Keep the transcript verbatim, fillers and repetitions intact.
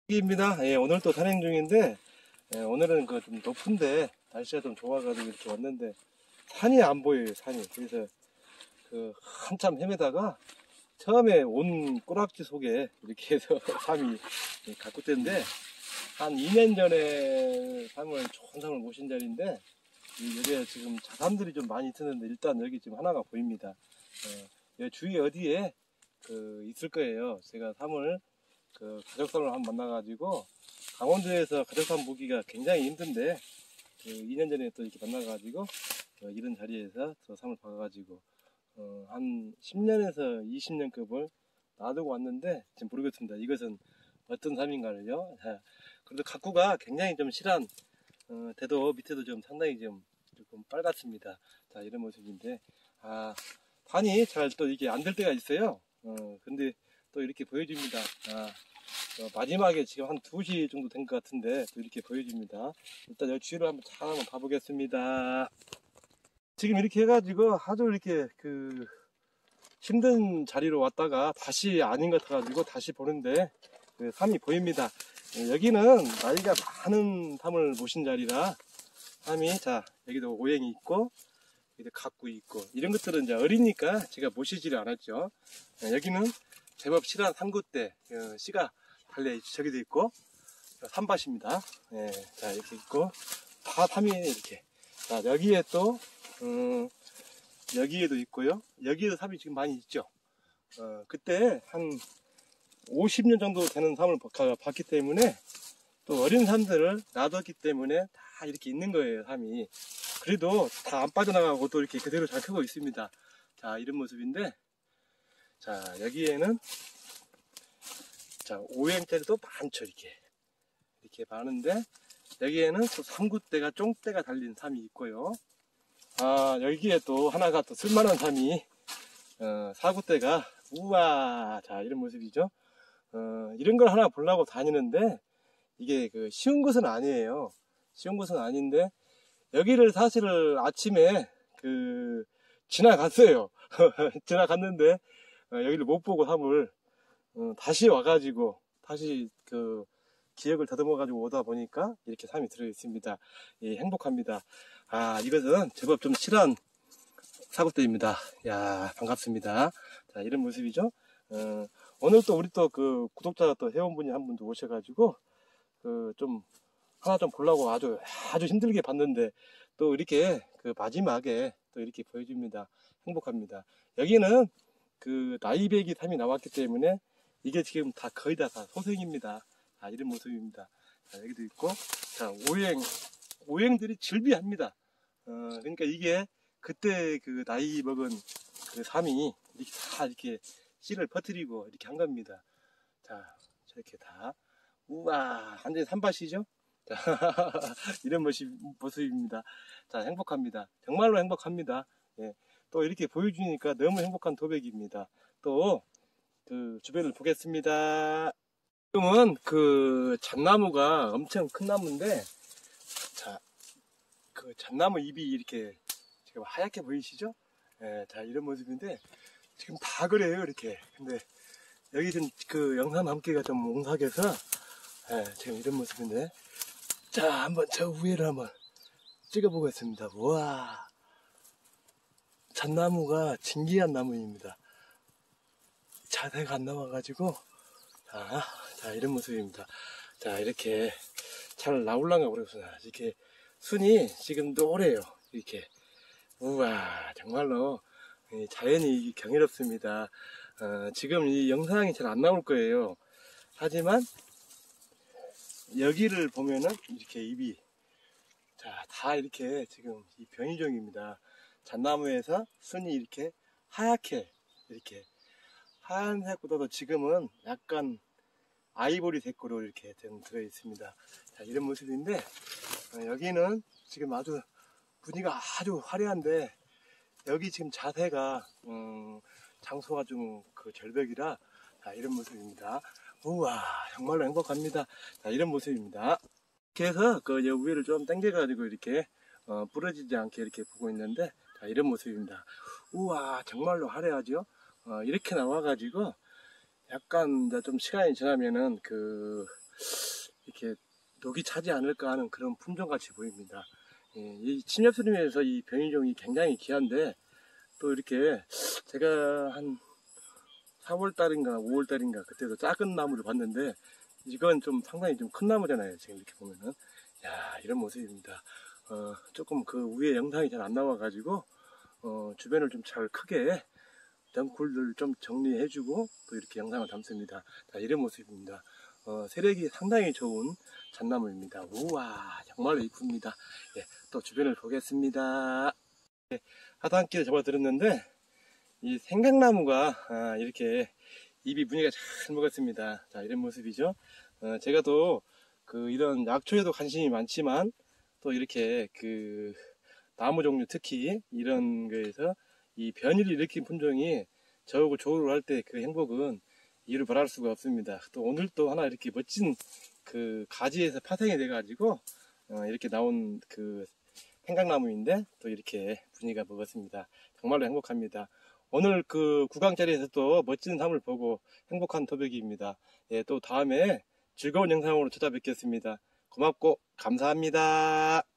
입니다. 예, 오늘 또 산행 중인데, 예, 오늘은 그 좀 높은데 날씨가 좀 좋아가지고 이렇게 왔는데 산이 안 보여요. 산이. 그래서 그 한참 헤매다가 처음에 온 꼬락지 속에 이렇게 해서 삼이 갖고 뗐는데, 한 이 년 전에 삼을 좋은 삼을 모신 자리인데, 여기에 지금 자삼들이 좀 많이 트는데 일단 여기 지금 하나가 보입니다. 예, 여기 주위 어디에 그 있을 거예요. 제가 삼을 그 가족삼을 한번 만나가지고, 강원도에서 가족삼 보기가 굉장히 힘든데 그 이 년 전에 또 이렇게 만나가지고 어, 이런 자리에서 저 삼을 봐가지고 어, 한 십 년에서 이십 년급을 놔두고 왔는데 지금 모르겠습니다. 이것은 어떤 삼인가를요. 그래도 각구가 굉장히 좀 실한 어, 대도 밑에도 좀 상당히 좀 조금 빨갛습니다. 자, 이런 모습인데, 아, 판이 잘 또 이게 안 될 때가 있어요. 어, 근데 또 이렇게 보여줍니다. 아, 어, 마지막에 지금 한 두 시 정도 된 것 같은데 또 이렇게 보여줍니다. 일단 여기 주위를 한번 잘 한번 봐보겠습니다. 지금 이렇게 해가지고 아주 이렇게 그 힘든 자리로 왔다가 다시 아닌 것 같아가지고 다시 보는데 그 삼이 보입니다. 여기는 나이가 많은 삼을 모신 자리라 삼이, 자, 여기도 오행이 있고 여기도 각구 있고 이런 것들은 이제 어리니까 제가 모시지를 않았죠. 여기는 제법 실한 삼구대 어, 씨가 달려 저기도 있고 삼밭입니다. 예, 자, 이렇게 있고 다 삼이에요. 이렇게. 자, 여기에 또 음, 여기에도 있고요. 여기에도 삼이 지금 많이 있죠. 어, 그때 한 오십 년 정도 되는 삼을 봤기 때문에 또 어린 삼들을 놔뒀기 때문에 다 이렇게 있는 거예요. 삼이. 그래도 다 안 빠져나가고 또 이렇게 그대로 잘 크고 있습니다. 자, 이런 모습인데, 자, 여기에는 자, 오행짜리도 많죠. 이렇게 이렇게 많은데 여기에는 또 삼구대가 쫑대가 달린 삼이 있고요. 아, 여기에 또 하나가 또 쓸만한 삼이 어, 사구대가, 우와, 자, 이런 모습이죠. 어, 이런 걸 하나 보려고 다니는데 이게 그 쉬운 것은 아니에요. 쉬운 것은 아닌데 여기를 사실 아침에 그 지나갔어요. 지나갔는데 어, 여기를 못 보고 삼을 어, 다시 와가지고 다시 그 기억을 다듬어 가지고 오다 보니까 이렇게 삼이 들어 있습니다. 예, 행복합니다. 아, 이것은 제법 좀 실한 사구대입니다. 야, 반갑습니다. 자, 이런 모습이죠. 어, 오늘 또 우리 또 그 구독자 또 회원분이 한 분도 오셔가지고 그 좀 하나 좀 보려고 아주 아주 힘들게 봤는데 또 이렇게 그 마지막에 또 이렇게 보여줍니다. 행복합니다. 여기는 그 나이배기 삼이 나왔기 때문에 이게 지금 다 거의 다, 다 소생입니다. 아, 이런 모습입니다. 자, 여기도 있고, 자, 오행 오행들이 질비합니다. 어, 그러니까 이게 그때 그 나이 먹은 그 삼이 이렇게 다 이렇게 씨를 퍼뜨리고 이렇게 한 겁니다. 자, 저렇게 다, 우와, 완전히 삼밭이죠? 자, 이런 모습, 모습입니다. 자, 행복합니다. 정말로 행복합니다. 예, 또 이렇게 보여주니까 너무 행복한 도백입니다. 또, 그, 주변을 보겠습니다. 지금은 그 잣나무가 엄청 큰 나무인데, 자, 그 잣나무 잎이 이렇게 지금 하얗게 보이시죠? 예, 자, 이런 모습인데, 지금 다 그래요, 이렇게. 근데, 여기 좀 그 영상 남기가 좀 옹삭해서, 예, 지금 이런 모습인데, 자, 한번 저 위에를 한번 찍어보겠습니다. 우와, 잣나무가 진기한 나무입니다. 자세가 안 나와가지고, 자, 자, 이런 모습입니다. 자, 이렇게 잘 나올랑가 모르겠어요. 이렇게 순이 지금 노래요. 이렇게. 우와, 정말로 자연이 경이롭습니다. 어, 지금 이 영상이 잘 안 나올 거예요. 하지만 여기를 보면은 이렇게 잎이, 자, 다 이렇게 지금 이 변이종입니다. 잣나무에서 순이 이렇게 하얗게 이렇게 하얀색보다도 지금은 약간 아이보리 색으로 이렇게 좀 들어 있습니다. 자, 이런 모습인데 어, 여기는 지금 아주 분위기가 아주 화려한데 여기 지금 자세가 음, 장소가 좀 그 절벽이라, 자, 이런 모습입니다. 우와, 정말로 행복합니다. 자, 이런 모습입니다. 이렇게 해서 그 위를 좀 당겨 가지고 이렇게 어, 부러지지 않게 이렇게 보고 있는데, 자, 이런 모습입니다. 우와, 정말로 화려하죠. 어, 이렇게 나와 가지고 약간 좀 시간이 지나면은 그 이렇게 녹이 차지 않을까 하는 그런 품종같이 보입니다. 예, 이 침엽수림에서 이 변이종이 굉장히 귀한데, 또 이렇게 제가 한 사월달인가 오월달인가 그때도 작은 나무를 봤는데, 이건 좀 상당히 좀 큰 나무잖아요. 지금 이렇게 보면은. 야, 이런 모습입니다. 어, 조금 그 위에 영상이 잘 안 나와가지고, 어, 주변을 좀 잘 크게 덩굴들 좀 정리해주고 또 이렇게 영상을 담습니다. 자, 이런 모습입니다. 어, 세력이 상당히 좋은 잣나무입니다. 우와, 정말로 이쁩니다. 예, 또 주변을 보겠습니다. 예, 하도 한 끼를 잡아들었는데, 이 생강나무가 아, 이렇게 입이 무늬가 잘 먹었습니다. 자, 이런 모습이죠. 어, 제가 또 그 이런 약초에도 관심이 많지만, 또 이렇게 그 나무 종류, 특히 이런 거에서 이 변이를 일으킨 품종이 저하고 조우를 할 때 그 행복은 이루 말할 수가 없습니다. 또 오늘 또 하나 이렇게 멋진 그 가지에서 파생이 돼가지고 어, 이렇게 나온 그 생강나무인데, 또 이렇게 분위기가 먹었습니다. 정말로 행복합니다. 오늘 그 구강자리에서 또 멋진 삶을 보고 행복한 토백이입니다. 예, 또 다음에 즐거운 영상으로 찾아뵙겠습니다. 고맙고 감사합니다.